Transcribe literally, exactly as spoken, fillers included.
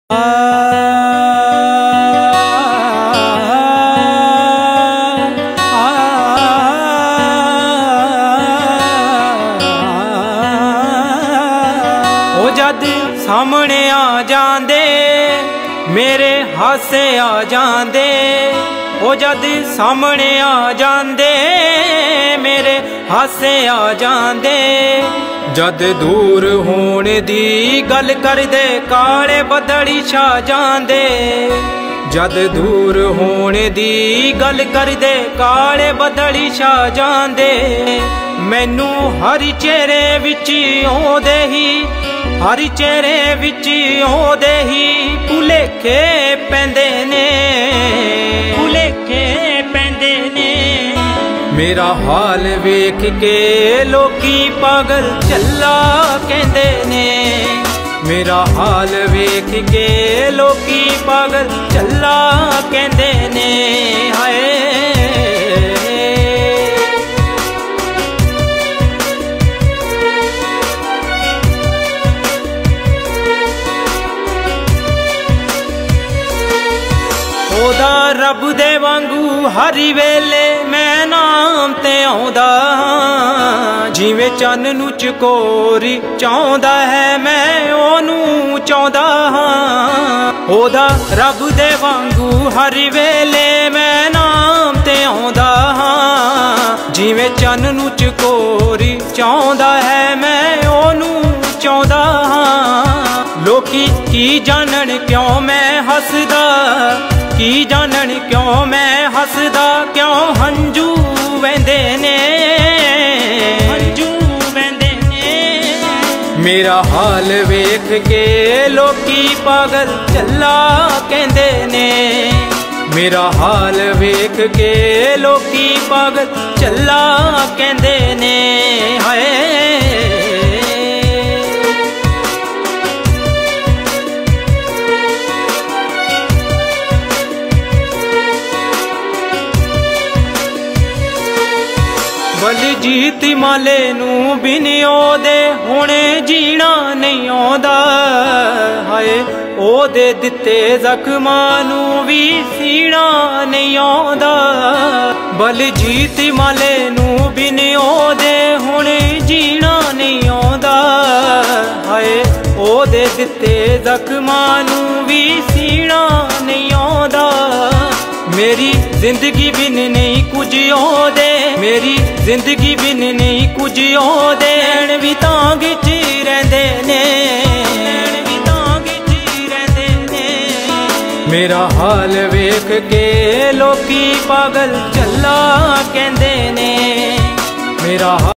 जद सामने आ जांदे मेरे हासे आ जांदे, ओ जद सामने आ जांदे मेरे हासे आ जांदे। जद दूर होने दी गल कर दे काले बदली छा जांदे, जद दूर होने दी गल कर दे काले बदली छा जांदे। मैनू हर चेहरे विच ओंदे ही, हर चेहरे विच ओंदे ही भुलेखे पैंदे ने, भुलेखे पैंदे ने। मेरा हाल वेख के लोकी पागल चल्ला कहंदे ने, मेरा हाल वेख के लोकी पागल चल्ला कहंदे ने। हाय ओदा रब दे वांगू हर वेले मैं नाम ते आउंदा, जिवें चन्न नू चकोरी चाहुंदा है मैं ओनू चाहुंदा हां। ओदा रब दे वांगू हर वेले मैं नाम ते आउंदा हां, जिवें चन्न नू चकोरी चाहुंदा है मैं ओनू चाहुंदा हां। लोकी की जानन क्यों मैं हसदा, की जानन क्यों मैं हसदा, क्यों हंजू वहंदे ने, हंजू वहंदे ने। मेरा हाल वेख के लोकी पागल चल्ला कहंदे ने, मेरा हाल वेख के लोकी पागल चल्ला कहंदे ने। हाय बलजीत माले नू बिन ओदे हुणे जीना नहीं आउंदा, हाय ओदे दिते जख्मां नू भी सीना नहीं आउंदा। बलजीत माले नू बिन ओदे हुणे जीना नहीं आउंदा, हाय ओदे दिते जख्मां नू भी सीना नहीं आउंदा। मेरी जिंदगी बिन नहीं कुछ ओदे, मेरी जिंदगी बिन नहीं कुछ ओदे। नैन भी तांग च रहिंदे ने, नैन भी तांग च रहिंदे ने। मेरा हाल वेख के लोकी पागल चल्ला कहंदे ने, मेरा